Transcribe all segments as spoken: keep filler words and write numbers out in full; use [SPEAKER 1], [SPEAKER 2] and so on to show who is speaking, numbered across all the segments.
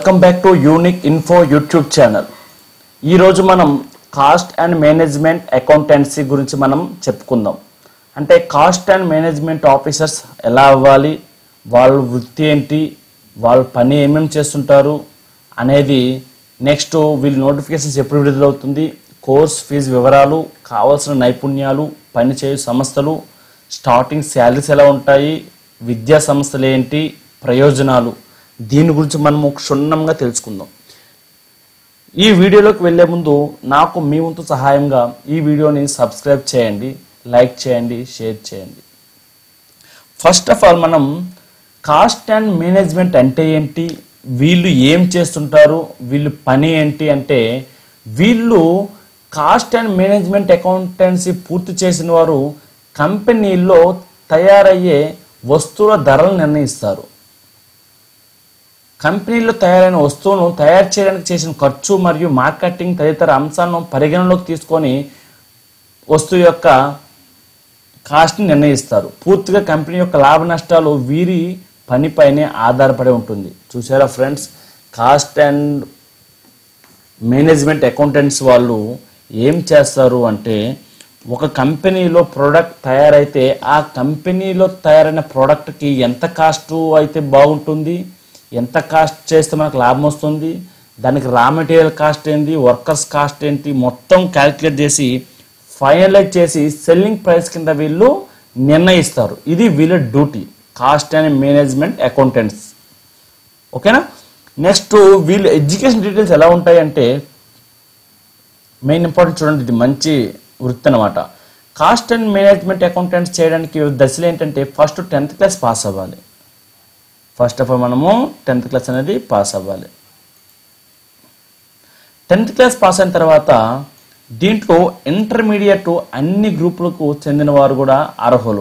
[SPEAKER 1] Welcome back to Unique Info YouTube channel. ఈరోజు మనం cost and management accountancy గురించి మనం చెప్పుకుందాం. అంటే కాస్ట్ అండ్ మేనేజ్మెంట్ ఆఫీసర్స్ ఎలా అవ్వాలి, వాళ్ళ వృత్తి ఏంటి, వాళ్ళ పని ఏమేమి చేస్తుంటారు అనేది, నెక్స్ట్ వీళ్ళ నోటిఫికేషన్స్ ఎప్పుడు విడుదలవుతుంది, కోర్స్ ఫీజు వివరాలు, కావాల్సిన నైపుణ్యాలు, పనిచేయు సంస్థలు, స్టార్టింగ్ శాలరీస్ ఎలా ఉంటాయి, విద్యా సంస్థలు ఏంటి, ప్రయోజనాలు, దీని గురించి మనము క్షుణ్ణంగా తెలుసుకుందాం. ఈ వీడియోలోకి వెళ్లే ముందు నాకు మీ వంతు సహాయంగా ఈ వీడియోని సబ్స్క్రైబ్ చేయండి, లైక్ చేయండి, షేర్ చేయండి. ఫస్ట్ ఆఫ్ ఆల్ మనం కాస్ట్ అండ్ మేనేజ్మెంట్ అంటే ఏంటి, వీళ్ళు ఏం చేస్తుంటారు, వీళ్ళు పని ఏంటి అంటే, వీళ్ళు కాస్ట్ అండ్ మేనేజ్మెంట్ అకౌంటెన్సీ పూర్తి చేసిన వారు కంపెనీల్లో తయారయ్యే వస్తువుల ధరలు నిర్ణయిస్తారు. కంపెనీలో తయారైన వస్తువును తయారు చేయడానికి చేసిన ఖర్చు మరియు మార్కెటింగ్ తదితర అంశాలను పరిగణలోకి తీసుకొని వస్తువు యొక్క కాస్ట్ని నిర్ణయిస్తారు. పూర్తిగా కంపెనీ యొక్క లాభ నష్టాలు వీరి పనిపైనే ఆధారపడి ఉంటుంది. చూసారా friends, cost and management accountants వాళ్ళు ఏం చేస్తారు అంటే, ఒక కంపెనీలో ప్రోడక్ట్ తయారైతే ఆ కంపెనీలో తయారైన ప్రోడక్ట్కి ఎంత కాస్ట్ అయితే బాగుంటుంది, ఎంత కాస్ట్ చేస్తే మనకు లాభం వస్తుంది, దానికి రా మెటీరియల్ కాస్ట్ ఏంటి, వర్కర్స్ కాస్ట్ ఏంటి, మొత్తం క్యాలిక్యులేట్ చేసి ఫైనలైజ్ చేసి సెల్లింగ్ ప్రైస్ కింద వీళ్ళు నిర్ణయిస్తారు. ఇది వీళ్ళ duty, cost and management accountants. ఓకేనా. నెక్స్ట్ వీళ్ళు ఎడ్యుకేషన్ డీటెయిల్స్ ఎలా ఉంటాయి అంటే, మెయిన్ ఇంపార్టెంట్ చూడండి, ఇది మంచి వృత్తి అనమాట. కాస్ట్ అండ్ మేనేజ్మెంట్ అకౌంటెంట్స్ చేయడానికి దశలు ఏంటంటే, ఫస్ట్ టెన్త్ క్లాస్ పాస్ అవ్వాలి. ఫస్ట్ ఆఫ్ ఆల్ మనము టెన్త్ క్లాస్ అనేది పాస్ అవ్వాలి. టెన్త్ క్లాస్ పాస్ అయిన తర్వాత దీంట్లో ఇంటర్మీడియట్ అన్ని గ్రూపులకు చెందిన వారు కూడా అర్హులు.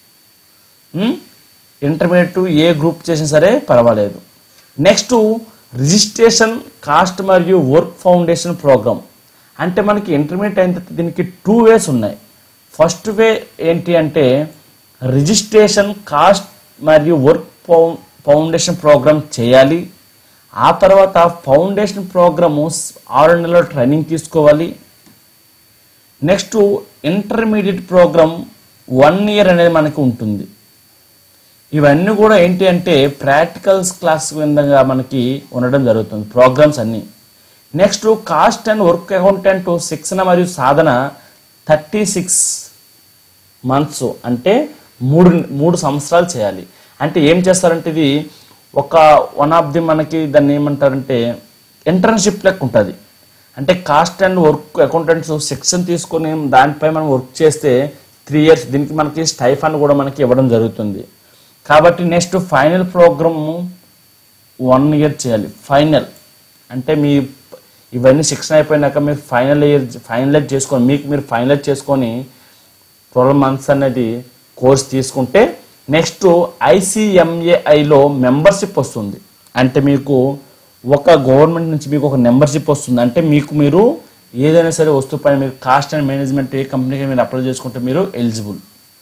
[SPEAKER 1] ఇంటర్మీడియట్ ఏ గ్రూప్ చేసినా సరే పర్వాలేదు. నెక్స్ట్ రిజిస్ట్రేషన్, కాస్ట్ మరియు వర్క్ ఫౌండేషన్ ప్రోగ్రామ్. అంటే మనకి ఇంటర్మీడియట్ అయిన తర్వాత దీనికి టూ వేస్ ఉన్నాయి. ఫస్ట్ వే ఏంటి అంటే, రిజిస్ట్రేషన్, కాస్ట్ మరియు వర్క్ ఫౌండేషన్ ప్రోగ్రామ్ చేయాలి. ఆ తర్వాత ఫౌండేషన్ ప్రోగ్రాము ఆరు నెలల ట్రైనింగ్ తీసుకోవాలి. Next intermediate program one year అనేది మనకి ఉంటుంది. ఇవన్నీ కూడా ఏంటి అంటే ప్రాక్టికల్స్ క్లాస్ విధంగా మనకి ఉండడం జరుగుతుంది ప్రోగ్రామ్స్ అన్నీ. Next cost and work accountant శిక్షణ మరియు సాధన థర్టీ సిక్స్ మంత్స్ అంటే మూడు మూడు సంవత్సరాలు చేయాలి. అంటే ఏం చేస్తారంటే, ఇది ఒక వన్ ఆఫ్ ది మనకి దాన్ని ఏమంటారంటే ఇంటర్న్షిప్ లెక్క ఉంటుంది. అంటే కాస్ట్ అండ్ వర్క్ అకౌంటెంట్స్ శిక్షణ తీసుకొని దానిపై మనం వర్క్ చేస్తే త్రీ ఇయర్స్ దీనికి మనకి స్టైఫండ్ కూడా మనకి ఇవ్వడం జరుగుతుంది. కాబట్టి next final program one year చేయాలి. ఫైనల్ అంటే మీ ఇవన్నీ శిక్షణ అయిపోయినాక మీరు ఫైనల్ ఇయర్ ఫైనలైజ్ చేసుకొని మీకు మీరు ఫైనలైజ్ చేసుకొని ట్వెల్వ్ మంత్స్ అనేది కోర్స్ తీసుకుంటే నెక్స్ట్ ఐసిఎంఏఐలో మెంబర్షిప్ వస్తుంది. అంటే మీకు ఒక గవర్నమెంట్ నుంచి మీకు ఒక మెంబర్షిప్ వస్తుంది. అంటే మీకు మీరు ఏదైనా సరే వస్తువు పైన మీరు కాస్ట్ అండ్ మేనేజ్మెంట్ ఏ కంపెనీకి మీరు అప్లై చేసుకుంటే మీరు ఎలిజిబుల్.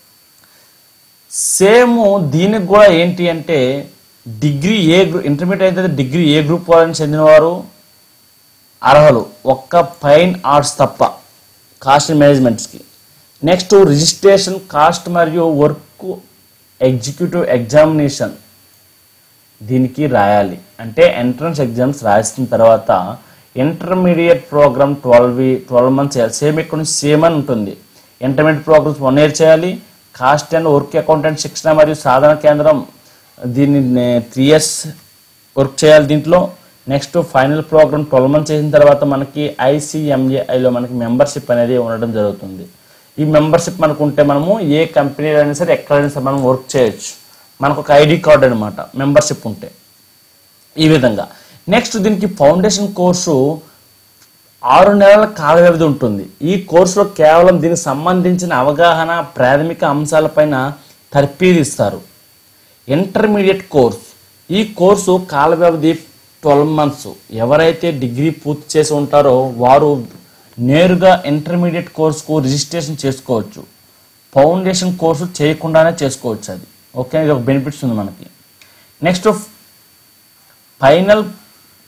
[SPEAKER 1] సేమ్ దీనికి కూడా ఏంటి అంటే, డిగ్రీ ఏ గ్రూప్ ఇంటర్మీడియట్ అయితే డిగ్రీ ఏ గ్రూప్ వాళ్ళని చెందినవారు అర్హులు, ఒక్క ఫైన్ ఆర్ట్స్ తప్ప కాస్ట్ అండ్ మేనేజ్మెంట్స్కి. నెక్స్ట్ రిజిస్ట్రేషన్, కాస్ట్ మరియు వర్క్ ఎగ్జిక్యూటివ్ ఎగ్జామినేషన్ దీనికి రాయాలి. అంటే ఎంట్రన్స్ ఎగ్జామ్స్ రాసిన తర్వాత intermediate program twelve twelve months చేయాలి. సేమ్ ఇక్కడ నుంచి సేమ్ అని ఉంటుంది. ఇంటర్మీడియట్ ప్రోగ్రామ్స్ వన్ ఇయర్ చేయాలి. కాస్ట్ అండ్ వర్క్ అకౌంటెంట్ శిక్షణ మరియు సాధన కేంద్రం దీన్ని త్రీ ఇయర్స్ వర్క్ చేయాలి దీంట్లో. Next final program twelve months చేసిన తర్వాత మనకి ఐసిఎంఏఐలో మనకి మెంబర్షిప్ అనేది ఉండడం జరుగుతుంది. ఈ మెంబర్షిప్ మనకు ఉంటే మనము ఏ కంపెనీలో అయినా సరే ఎక్కడైనా సరే మనం వర్క్ చేయొచ్చు. మనకు ఒక ఐడి కార్డు అనమాట మెంబర్షిప్ ఉంటే. ఈ విధంగా నెక్స్ట్ దీనికి ఫౌండేషన్ కోర్సు ఆరు నెలల కాల వ్యవధి ఉంటుంది. ఈ కోర్సులో కేవలం దీనికి సంబంధించిన అవగాహన, ప్రాథమిక అంశాలపైన తర్ఫీదు ఇస్తారు. ఇంటర్మీడియట్ కోర్స్, ఈ కోర్సు కాల వ్యవధి ట్వెల్వ్ మంత్స్. ఎవరైతే డిగ్రీ పూర్తి చేసి ఉంటారో వారు నేరుగా ఇంటర్మీడియట్ కోర్సుకు రిజిస్ట్రేషన్ చేసుకోవచ్చు. ఫౌండేషన్ కోర్సు చేయకుండానే చేసుకోవచ్చు అది. ఓకే, ఇది ఒక బెనిఫిట్స్ ఉంది మనకి. నెక్స్ట్ ఫైనల్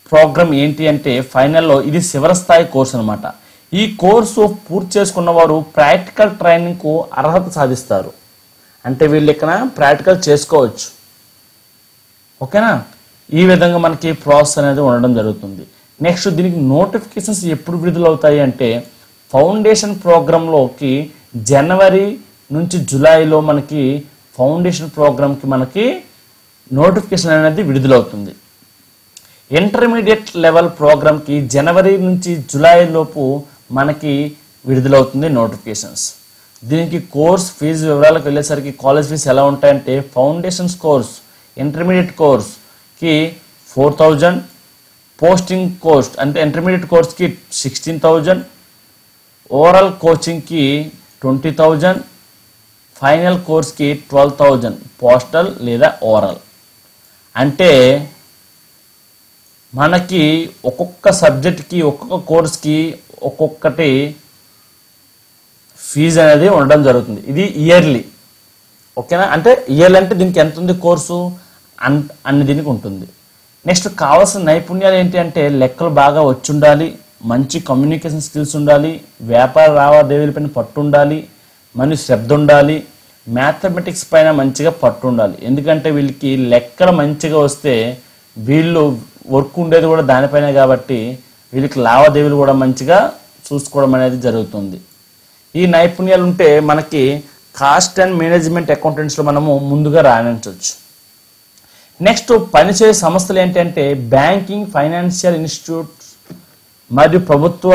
[SPEAKER 1] ప్రోగ్రామ్ ఏంటి అంటే ఫైనల్లో ఇది చివరి స్థాయి కోర్సు అనమాట. ఈ కోర్సు పూర్తి చేసుకున్న వారు ప్రాక్టికల్ ట్రైనింగ్కు అర్హత సాధిస్తారు. అంటే వీళ్ళు ఇక్కడ ప్రాక్టికల్ చేసుకోవచ్చు. ఓకేనా, ఈ విధంగా మనకి ప్రాసెస్ అనేది ఉండడం జరుగుతుంది. నెక్స్ట్ దీనికి నోటిఫికేషన్స్ ఎప్పుడు విడుదలవుతాయి అంటే ఫౌండేషన్ ప్రోగ్రాంలోకి జనవరి నుంచి జూలైలో మనకి ఫౌండేషన్ ప్రోగ్రామ్కి మనకి నోటిఫికేషన్ అనేది విడుదలవుతుంది. ఇంటర్మీడియట్ లెవెల్ ప్రోగ్రామ్కి జనవరి నుంచి జూలై లోపు మనకి విడుదలవుతుంది నోటిఫికేషన్స్. దీనికి కోర్స్ ఫీజు వివరాలకు వెళ్ళేసరికి కాలేజ్ ఫీజు ఎలా ఉంటాయంటే ఫౌండేషన్స్ కోర్స్ ఇంటర్మీడియట్ కోర్స్కి ఫోర్ థౌజండ్, పోస్టింగ్ కోర్స్ అంటే ఇంటర్మీడియట్ కోర్స్కి సిక్స్టీన్ థౌజండ్, ఓవరాల్ కోచింగ్కి ట్వంటీ థౌజండ్, ఫైనల్ కోర్స్కి ట్వెల్వ్ థౌజండ్ పోస్టల్ లేదా ఓవరాల్. అంటే మనకి ఒక్కొక్క సబ్జెక్ట్కి ఒక్కొక్క కోర్స్కి ఒక్కొక్కటి ఫీజు అనేది ఉండడం జరుగుతుంది. ఇది ఇయర్లీ. ఓకేనా, అంటే ఇయర్లీ అంటే దీనికి ఎంత ఉంది కోర్సు అన్ అన్ని దీనికి ఉంటుంది. నెక్స్ట్ కావాల్సిన నైపుణ్యాలు ఏంటి అంటే లెక్కలు బాగా వచ్చి ఉండాలి, మంచి కమ్యూనికేషన్ స్కిల్స్ ఉండాలి, వ్యాపార లావాదేవీల పైన పట్టు ఉండాలి, మరియు శ్రద్ధ ఉండాలి, మ్యాథమెటిక్స్ పైన మంచిగా పట్టు ఉండాలి. ఎందుకంటే వీళ్ళకి లెక్కలు మంచిగా వస్తే వీళ్ళు వర్క్ ఉండేది కూడా దానిపైన కాబట్టి వీళ్ళకి లావాదేవీలు కూడా మంచిగా చూసుకోవడం అనేది జరుగుతుంది. ఈ నైపుణ్యాలు ఉంటే మనకి కాస్ట్ అండ్ మేనేజ్మెంట్ అకౌంటెంట్స్లో మనము ముందుగా రాణించవచ్చు. నెక్స్ట్ పనిచేసే సంస్థలు ఏంటంటే బ్యాంకింగ్, ఫైనాన్షియల్ ఇన్స్టిట్యూట్స్ మరియు ప్రభుత్వ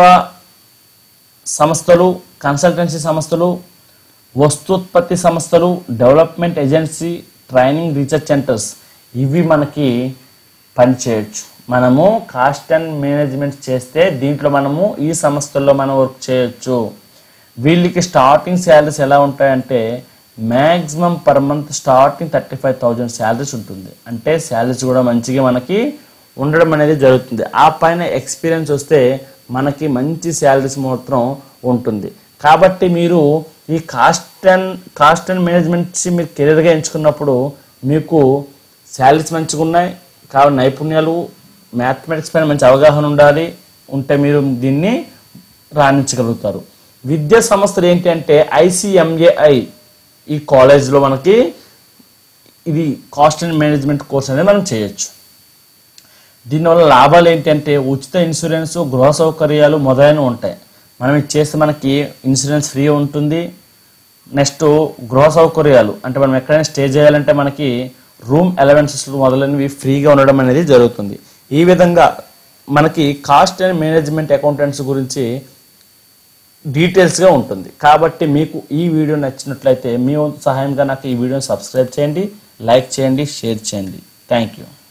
[SPEAKER 1] సంస్థలు, కన్సల్టెన్సీ సంస్థలు, వస్తూత్పత్తి సంస్థలు, development agency, training research centres ఇవి మనకి పనిచేయచ్చు. మనము కాస్ట్ అండ్ మేనేజ్మెంట్ చేస్తే దీంట్లో మనము ఈ సంస్థల్లో మనం వర్క్ చేయొచ్చు. వీళ్ళకి స్టార్టింగ్ శాలరీస్ ఎలా ఉంటాయంటే maximum per month starting thirty five thousand salaries ఉంటుంది. అంటే శాలరీస్ కూడా మంచిగా మనకి ఉండడం అనేది జరుగుతుంది. ఆ పైన ఎక్స్పీరియన్స్ వస్తే మనకి మంచి శాలరీస్ మాత్రం ఉంటుంది. కాబట్టి మీరు ఈ cost and cost and managements మీరు కెరీర్గా ఎంచుకున్నప్పుడు మీకు శాలరీస్ మంచిగా ఉన్నాయి కాబట్టి నైపుణ్యాలు మ్యాథమెటిక్స్ పైన మంచి అవగాహన ఉండాలి, ఉంటే మీరు దీన్ని రాణించగలుగుతారు. విద్యా సంస్థలు ఏంటి అంటే ఐసిఎంఏఐ ఈ కాలేజ్లో మనకి ఇది కాస్ట్ అండ్ మేనేజ్మెంట్ కోర్స్ అనేది మనం చేయొచ్చు. దీనివల్ల లాభాలు ఏంటంటే ఉచిత ఇన్సూరెన్స్, గృహ సౌకర్యాలు మొదలైనవి ఉంటాయి. మనం ఇది చేస్తే మనకి ఇన్సూరెన్స్ ఫ్రీ ఉంటుంది. నెక్స్ట్ గృహ సౌకర్యాలు అంటే మనం ఎక్కడైనా స్టే చేయాలంటే మనకి రూమ్ అలవెన్సెస్ మొదలైనవి ఫ్రీగా ఉండడం అనేది జరుగుతుంది. ఈ విధంగా మనకి కాస్ట్ అండ్ మేనేజ్మెంట్ అకౌంటెంట్స్ గురించి డీటెయిల్స్గా ఉంటుంది. కాబట్టి మీకు ఈ వీడియో నచ్చినట్లయితే మీ వంతు సహాయంగా నాకు ఈ వీడియోని సబ్స్క్రైబ్ చేయండి, లైక్ చేయండి, షేర్ చేయండి. Thank you.